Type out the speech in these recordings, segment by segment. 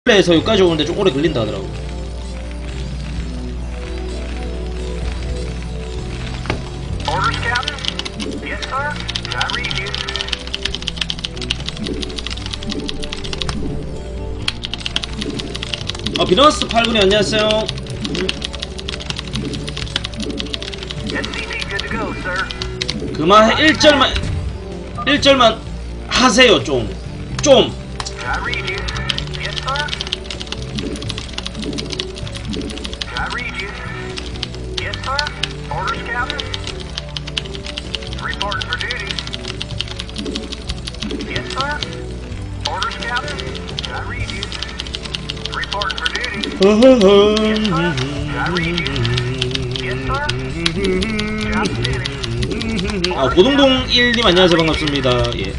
에서 여기까지 오는데 좀 오래 걸린다 하더라고. 비너스 8군이 안녕하세요. 그만 1절만 하세요. 좀 고동동 1님 안녕하세요. 반갑습니다. 예.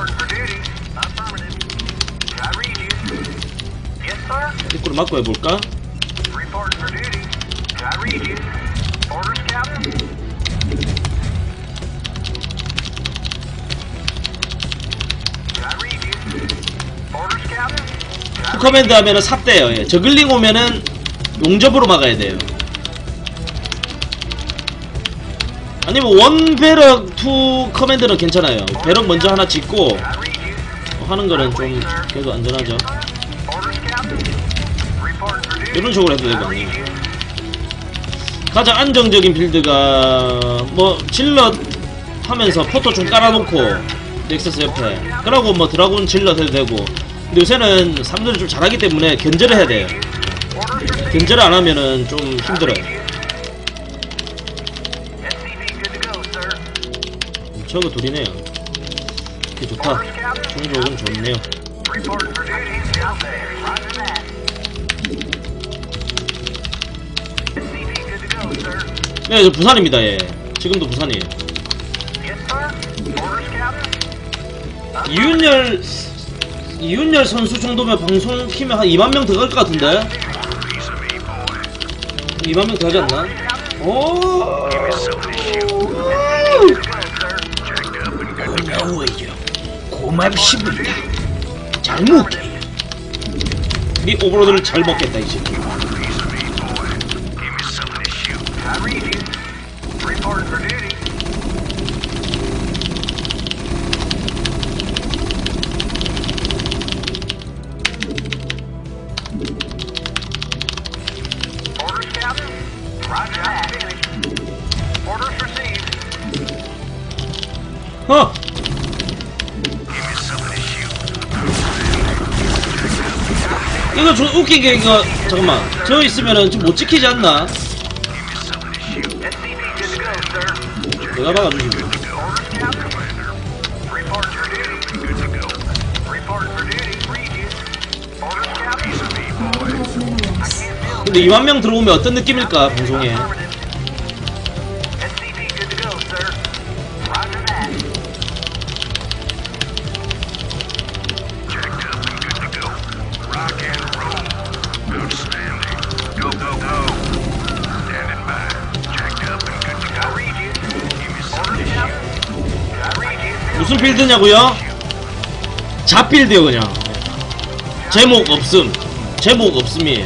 입구를 막고 해볼까? 투커맨드 하면은 삽대요. 예. 저글링 오면은 용접으로 막아야 돼요. 아니면 원배럭 투 커맨드는 괜찮아요. 배럭 먼저 하나 짓고 하는 거는 좀 계속 안전하죠. 이런 식으로 해도 되고. 가장 안정적인 빌드가 뭐 질럿 하면서 포토 좀 깔아놓고 넥서스 옆에 그러고 뭐 드라군 질럿 해도 되고. 근데 요새는 사람들이 좀 잘하기 때문에 견제를 해야 돼요. 견제를 안 하면은 좀 힘들어요. 저거 둘이네요. 이게 좋다. 중족은 좋네요. 네, 저 부산입니다. 예. 지금도 부산이에요. 이윤열 선수 정도면 방송 키면 한 2만명 더 갈 것 같은데? 2만명 더 하지 않나? 오! 고맙습니다. 잘 먹게요. 네 오버로드를 잘 먹겠다 이제. 이거 좀 웃긴 게 이거 잠깐만 저 있으면은 좀 못 지키지 않나? 내가 박아주지 뭐. 근데 2만명 들어오면 어떤 느낌일까 방송에? 무슨 빌드냐고요? 잡빌드요 그냥. 제목 없음. 제목 없음이.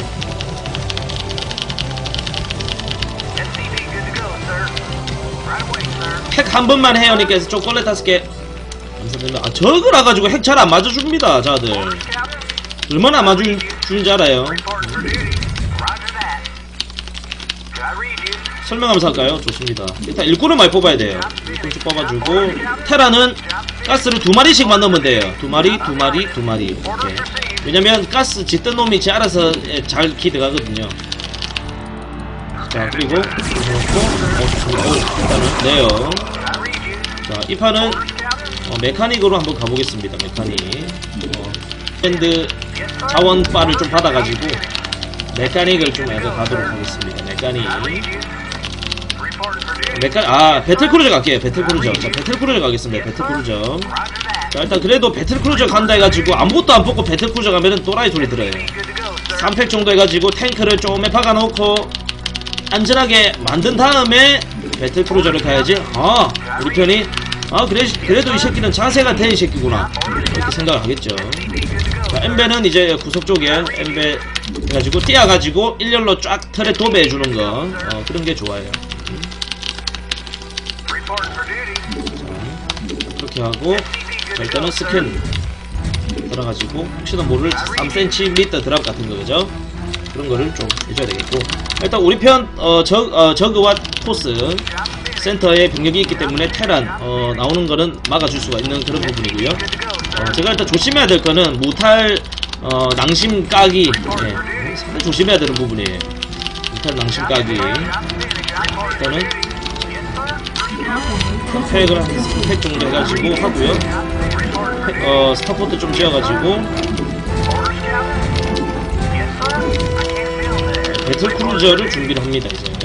핵 한 번만 해요 님께서 초콜릿 5개 감사드립니다. 아 저걸 와가지고 핵 잘 안 맞아줍니다 자들. 얼마나 안 맞아주는지 알아요. 설명하면서 할까요? 좋습니다. 일단 일꾼을 많이 뽑아야 돼요. 일꾼씩 뽑아주고 테라는 가스를 2마리씩 만들면 돼요. 2마리 이렇게. 왜냐면 가스 짓던 놈이 제 알아서 잘 기 들어가거든요. 자 그리고 일단은 네요. 자 이 판은 메카닉으로 한번 가보겠습니다. 메카닉 밴드 자원바를 좀 받아가지고 메카닉을 좀 가도록 하겠습니다. 배틀크루저 갈게요. 배틀크루저. 자, 배틀크루저 가겠습니다. 배틀크루저. 자, 일단 그래도 배틀크루저 간다 해가지고 아무것도 안 뽑고 배틀크루저 가면은 또라이 소리 들어요. 3팩 정도 해가지고 탱크를 좀에 박아놓고 안전하게 만든 다음에 배틀크루저를 가야지. 우리 편이 그래도 이 새끼는 자세가 된 새끼구나 이렇게 생각을 하겠죠. 자, 엠베는 이제 구석 쪽에 엠베 해가지고 띄어가지고 일렬로 쫙 털에 도배해주는 거 그런 게 좋아요. 자, 그렇게 하고 자, 일단은 스캔 들어가지고 혹시나 모를 3cm 드랍 같은 거 그죠? 그런 거를 좀 해줘야 되겠고 일단 우리 편 저그와 토스 센터에 병력이 있기 때문에 테란 나오는 거는 막아줄 수가 있는 그런 부분이고요. 제가 일단 조심해야 될 거는 무탈 낭심 까기 상당히 조심해야 되는 부분이에요. 무탈 낭심 까기 일단은 팩을 한 3팩 정도 해가지고 하고요. 스타포트 좀 지어가지고 배틀크루저를 준비를 합니다. 이제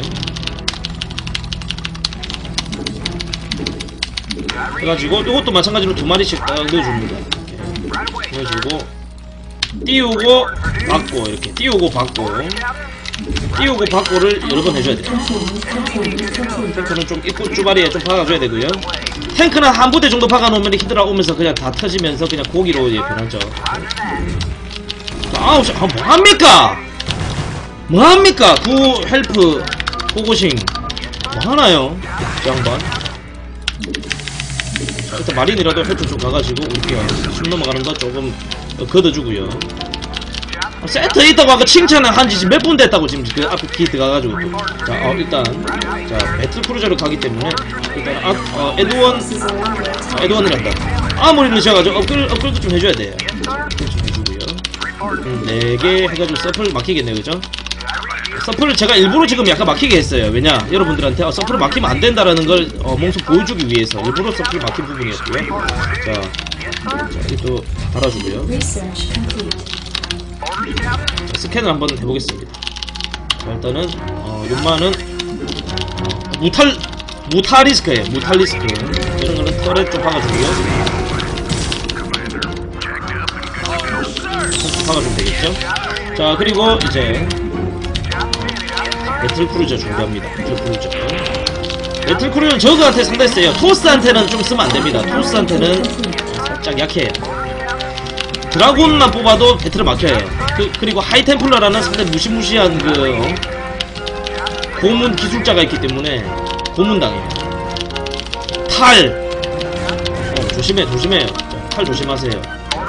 해가지고 이것도 마찬가지로 2마리씩 딱 넣어줍니다. 이렇게 넣어주고 띄우고 받고 이렇게 띄우고 받고 띄우고 받고를 여러 번 해줘야 돼요. 탱크는 좀 입구 주바리에 좀 박아줘야 되고요. 탱크는 한 부대 정도 박아놓으면 히드라 오면서 그냥 다 터지면서 그냥 고기로 변하죠. 아우 뭐합니까? 뭐합니까? 구 헬프 포고싱 뭐하나요? 이 양반. 일단 마린이라도 헬프 좀 가가지고 올게요. 숨 넘어가는 거 조금 걷어주고요. 세트 있다고 아까 칭찬을 한지 지금 몇 분 됐다고 지금 그 앞에 기 들어가가지고 또. 자 일단 자 배틀크루저로 가기 때문에 일단 에드원이란다. 아무리는 지어가지고 업글도 좀 해줘야 돼요. 좀 해주고요. 4개 해가지고 서플 막히겠네요, 그죠? 서플을 제가 일부러 지금 약간 막히게 했어요. 왜냐 여러분들한테 서플을 막히면 안 된다라는 걸 몸소 보여주기 위해서 일부러 서플을 막힌 부분이었고요. 자 이것도 달아주고요. 스캔을 한번 해보겠습니다. 자, 일단은 연마는 무탈리스크예요. 무탈리스크 이런 거는 털에 좀 박아주고요. 좀 박아주면 되겠죠. 자 그리고 이제 배틀크루저 준비합니다. 배틀크루저는 저그한테 상당히 세요. 토스한테는 좀 쓰면 안됩니다. 토스한테는 살짝 약해요. 드라곤만 뽑아도 배틀을 막혀요. 그리고 하이템플러라는 상당히 무시무시한 고문 기술자가 있기 때문에 고문당해요. 탈! 조심해요. 자, 탈 조심하세요.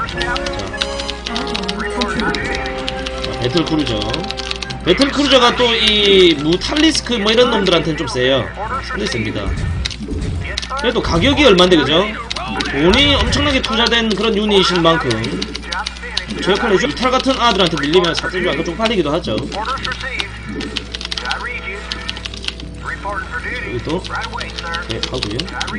자, 배틀크루저가 또 이 무탈리스크 뭐 이런 놈들한테는 좀 세요. 상당히 셉니다. 그래도 가격이 얼만데 그죠? 돈이 엄청나게 투자된 그런 유닛인 만큼 저 역할을 해줘. 탈 같은 아들한테 밀리면 사실 좀 쪽팔리기도 하죠. 여기도 네 하고요.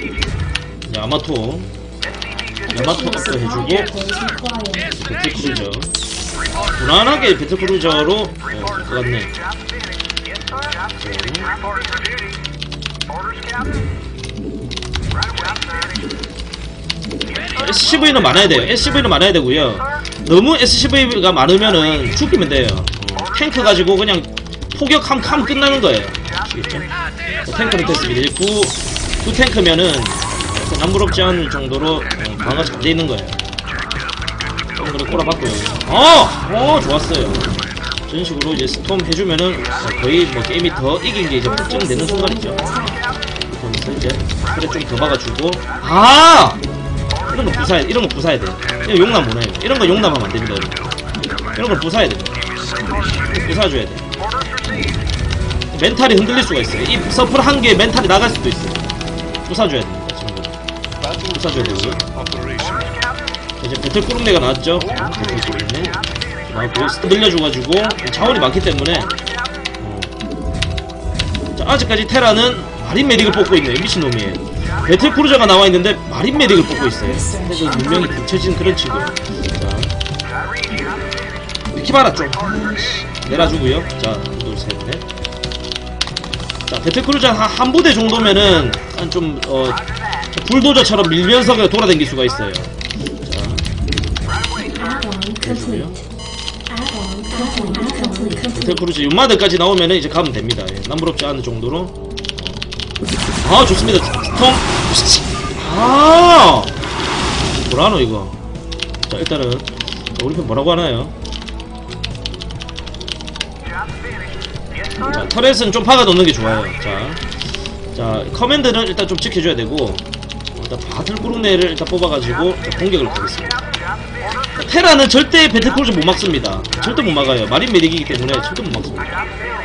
야마토 업도 해주고 배틀크루저 무난하게 배틀크루저로 들어갔네. SCV는 많아야 돼요. SCV는 많아야 되고요. 너무 SCV가 많으면은 죽이면 돼요. 탱크 가지고 그냥 포격하면 끝나는 거예요. 아시겠죠? 탱크는 됐습니다. 9 탱크면은 남부럽지 않을 정도로 방어가 잘 돼 있는 거예요. 그런 거를 꼬라봤고요. 좋았어요. 이런 식으로 이제 스톰 해주면은 거의 뭐 게임이 더 이긴 게 이제 확정되는 순간이죠. 그러면서 이제 그래 좀 더 박아주고 이런 거 부사야 돼. 이거 용납 못 해요. 이런 거 용납하면 안 됩니다. 이런 거 부사야 돼. 부사줘야 돼. 멘탈이 흔들릴 수가 있어요. 이 서플 한 개에 멘탈이 나갈 수도 있어요. 부사줘야 됩니다. 부사줘야 되고요. 이제 배틀크루네가 나왔죠. 배틀크루네 나왔고 스트 늘려줘가지고 자원이 많기 때문에 자, 아직까지 테라는 마린 메딕을 뽑고 있네요. 미친놈이에요. 배틀크루저가 나와있는데 마린 메딕을 뽑고 있어요. 그래서 분명히 붙여진 그런 친구. 자 이렇게 봐라 좀 내려주고요. 자 둘 셋 넷. 자 배틀크루저 한 부대 정도면은 좀 불도저처럼 밀면서 돌아다닐 수가 있어요. 자 해주고요. 배틀크루저 연마들까지 나오면은 이제 가면 됩니다. 남부럽지 않은 정도로. 좋습니다. 스톰. 뭐라노 이거. 자 일단은 우리 편 뭐라고 하나요? 자, 터렛은 좀 파가 놓는 게 좋아요. 자, 커맨드는 일단 좀 지켜줘야 되고, 일단 바틀꾸릉네를 일단 뽑아가지고 공격을 가겠습니다. 테라는 절대 배틀크루즈 못 막습니다. 절대 못 막아요. 마린 메딕이기 때문에 절대 못 막습니다.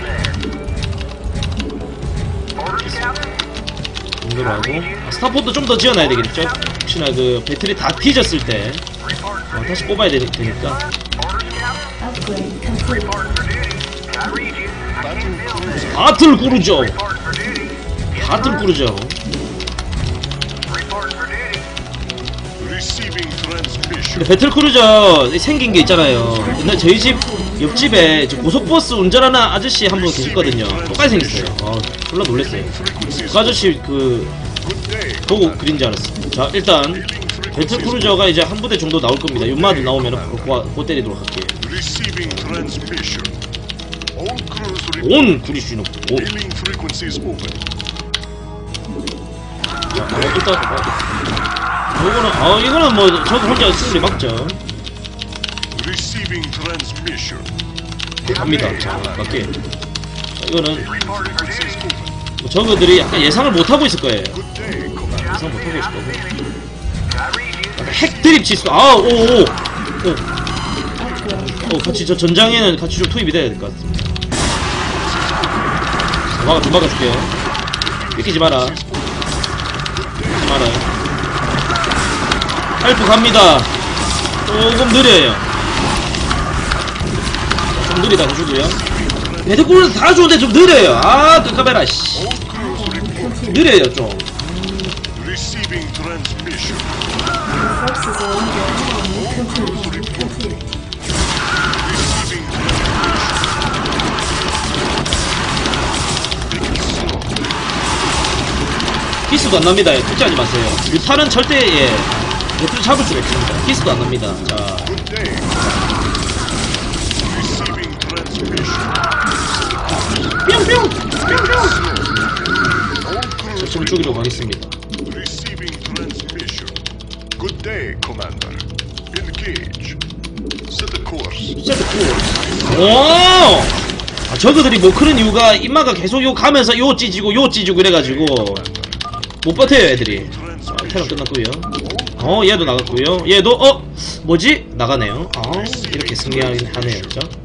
공격을 하고, 스타포트 좀 더 지어놔야 되겠죠? 혹시나 그 배틀이 다 뒤졌을 때 다시 뽑아야 되니까. 바틀크루저 근데 배틀크루저 생긴 게 있잖아요. 옛날 저희 집 옆집에 고속버스 운전하는 아저씨 한 분 계셨거든요. 똑같이 생겼어요. 졸라 놀랬어요. 그 아저씨 그 보고 그린 줄 알았어. 자, 일단 배틀크루저가 이제 한 부대 정도 나올 겁니다. 윤마도 나오면은 그거 때리도록 할게요. 온 구리슈노 온. 자, 일단 이거는 뭐 저도 혼자 승리 막죠. 갑니다. 자, 맞게. 자, 이거는 뭐 저거들이 약간 예상을 못하고 있을 거예요. 예상 못하고 있을 거고. 핵 드립 치수. 같이 저 전장에는 같이 좀 투입이 돼야 될 것 같습니다. 좀 막아줄게요. 믿기지 마라. 믿기지 마라. 헬프 갑니다. 조금 느려요. 좀 느리다 해주고요. 배틀크루즈 다 좋은데 좀 느려요. 깜깜해라 씨. 느려요 좀. 기스도 안 납니다. 걱정하지 마세요. 뮤탈은 절대 배틀 잡을 수가 있습니다. 기스도 안 납니다. 자, 뿅뿅! 저 좀 죽이려고 하겠습니다. 오! 저거들이 못 크는 이유가 임마가 계속 요 가면서 요 찢이고 이래가지고 못 버텨요 애들이. 자, 테러 끝났고요. 얘도 나갔고요. 얘도 뭐지? 나가네요. 이렇게 승리하긴 하네요. 그죠?